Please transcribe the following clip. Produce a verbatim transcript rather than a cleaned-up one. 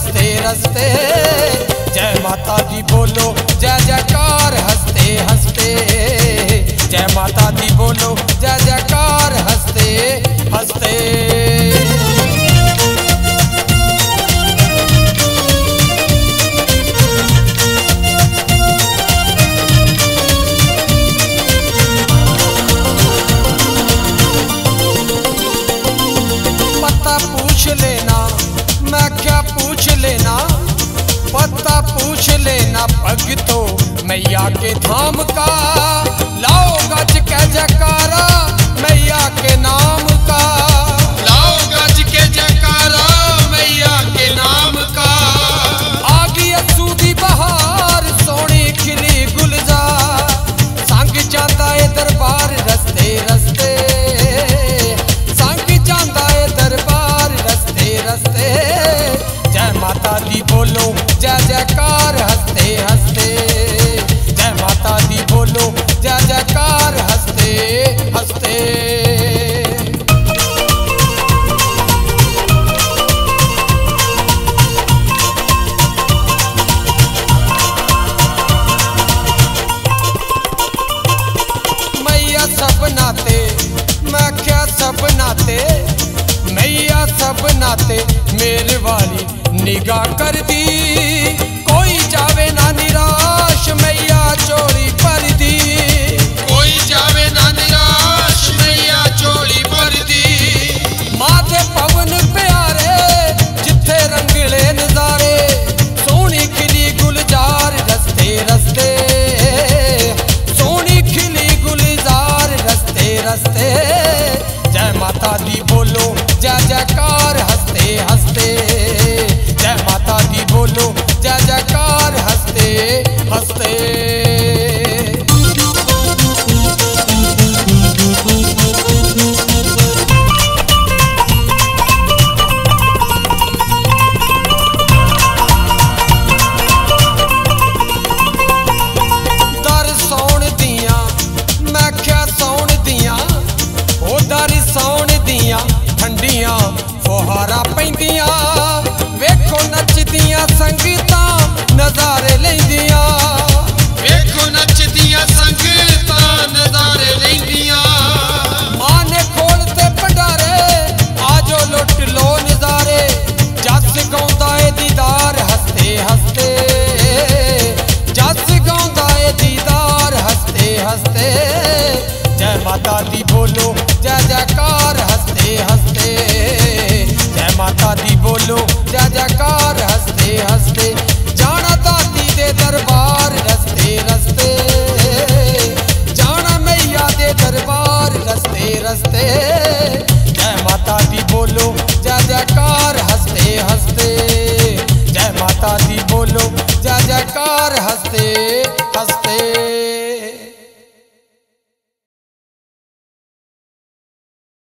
रस्ते रस्ते। जय माता दी बोलो जय जयकार हंसते हंसते। जय माता दी बोलो जय जयकार हंसते हंसते। पता पूछ लेना मैं क्या पूछ लेना, पता पूछ लेना भगतो मैया के धाम का। लाओ गज के जयकारा मैया के नाम का। लाओ गज के जयकारा मैया के नाम का। आ गई सूदी बहार सोनी खिली गुलजार। संग जाता है दरबार रस्ते रस्ते। संग जाता है दरबार रस्ते रस्ते। जय माता दी बोलो जय जयकार हंसते हंसते। जय माता दी बोलो जय जयकार हंसते हंसते। मैया सब नाते मैं क्या सब नाते। मैया सब नाते मेरे वाली निगाह कर दी। कोई जावे ना निराश मैया चोली भर दी। कोई जावे ना निराश मैया चोली भर दी। माथे पवन प्यारे जिथे रंगले नजारे। सोनी खिली गुलजार रस्ते रस्ते। सोनी खिली गुलजार रस्ते रस्ते। जय माता दी बोलो जय जयकार हंसते हंसते। जय माता दी बोलो जय जयकार हंसते हंसते। दर सौण दियां मैं क्या सौण दियां। ओ दर सौण दियां ठंडियां फुहारा पैंदियां। वेखो नचदियां संगीतां नज़ारे लैंदियां। वेखो नचदियां संगीतां नज़ारे लैंदियां। मां ने खोलते भंडारे आजो लुट लो नज़ारे। जस गाउंदा ए दीदार हंसते हंसते। जस गाउंदा ए दीदार हंसते हंसते। जय माता दी बोलो जय जयकार हंसते हंसते। जय माता दी बोलो जय जयकार हंसते हंसते। जाना दादी दे दरबार रस्ते रस्ते। जाना मैया दे दरबार रस्ते रस्ते।